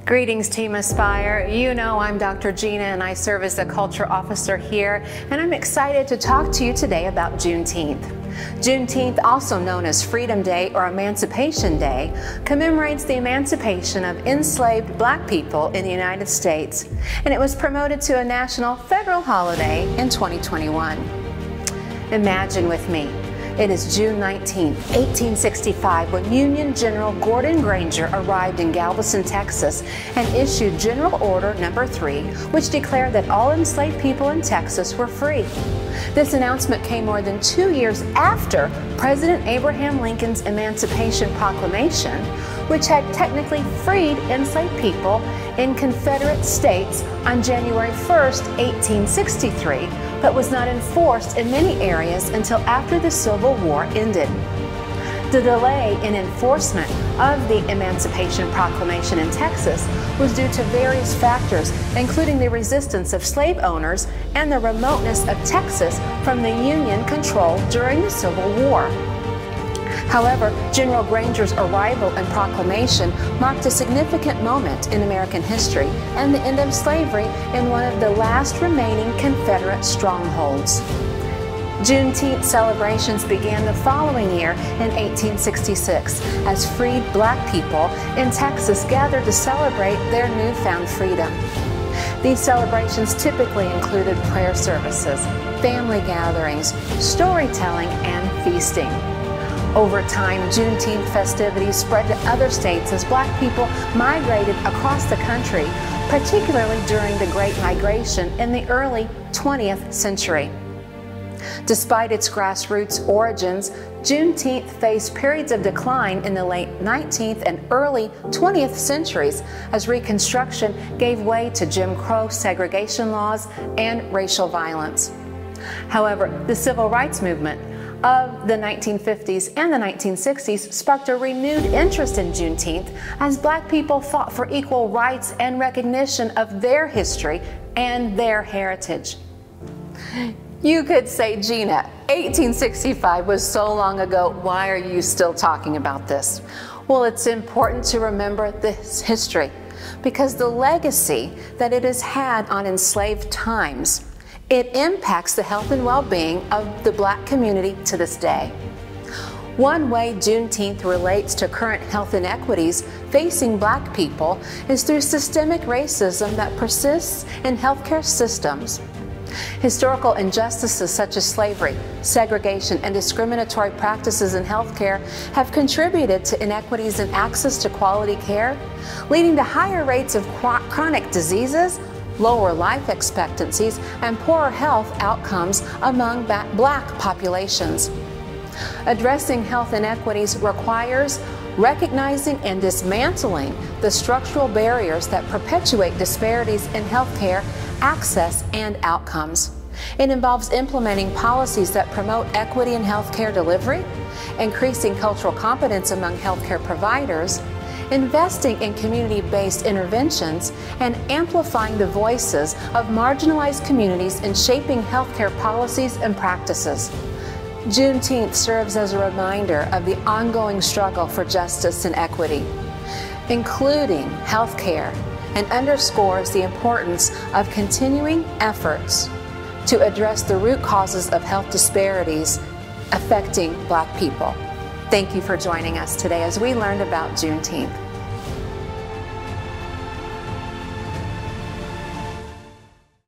Greetings, Team Aspire. You know I'm Dr. Gina and I serve as the Cultural Officer here, and I'm excited to talk to you today about Juneteenth. Juneteenth, also known as Freedom Day or Emancipation Day, commemorates the emancipation of enslaved black people in the United States, and it was promoted to a national federal holiday in 2021. Imagine with me. It is June 19, 1865, when Union General Gordon Granger arrived in Galveston, Texas, and issued General Order No. 3, which declared that all enslaved people in Texas were free. This announcement came more than 2 years after President Abraham Lincoln's Emancipation Proclamation, which had technically freed enslaved people in Confederate states on January 1, 1863, but was not enforced in many areas until after the Civil War ended. The delay in enforcement of the Emancipation Proclamation in Texas was due to various factors, including the resistance of slave owners and the remoteness of Texas from the Union control during the Civil War. However, General Granger's arrival and proclamation marked a significant moment in American history and the end of slavery in one of the last remaining Confederate strongholds. Juneteenth celebrations began the following year in 1866 as freed black people in Texas gathered to celebrate their newfound freedom. These celebrations typically included prayer services, family gatherings, storytelling, and feasting. Over time, Juneteenth festivities spread to other states as black people migrated across the country, particularly during the Great Migration in the early 20th century. Despite its grassroots origins, Juneteenth faced periods of decline in the late 19th and early 20th centuries as Reconstruction gave way to Jim Crow segregation laws and racial violence. However, the Civil Rights Movement of the 1950s and the 1960s sparked a renewed interest in Juneteenth as black people fought for equal rights and recognition of their history and their heritage. You could say, Gina, 1865 was so long ago, why are you still talking about this? Well, it's important to remember this history because the legacy that it has had on enslaved times, it impacts the health and well-being of the black community to this day. One way Juneteenth relates to current health inequities facing black people is through systemic racism that persists in healthcare systems. Historical injustices such as slavery, segregation, and discriminatory practices in healthcare have contributed to inequities in access to quality care, leading to higher rates of chronic diseases, lower life expectancies, and poorer health outcomes among black populations. Addressing health inequities requires recognizing and dismantling the structural barriers that perpetuate disparities in healthcare access and outcomes. It involves implementing policies that promote equity in healthcare delivery, increasing cultural competence among healthcare providers, investing in community-based interventions, and amplifying the voices of marginalized communities in shaping healthcare policies and practices. Juneteenth serves as a reminder of the ongoing struggle for justice and equity, including healthcare, and underscores the importance of continuing efforts to address the root causes of health disparities affecting black people. Thank you for joining us today as we learned about Juneteenth.